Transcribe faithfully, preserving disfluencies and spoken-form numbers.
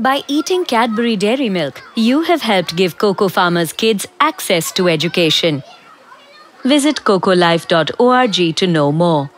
By eating Cadbury Dairy Milk, you have helped give cocoa farmers' kids access to education. Visit coco life dot org to know more.